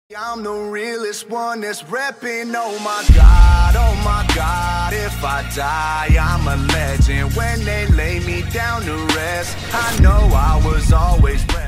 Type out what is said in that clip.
I'm the realest one that's reppin', oh my God, if I die, I'm a legend. When they lay me down to rest, I know I was always ready.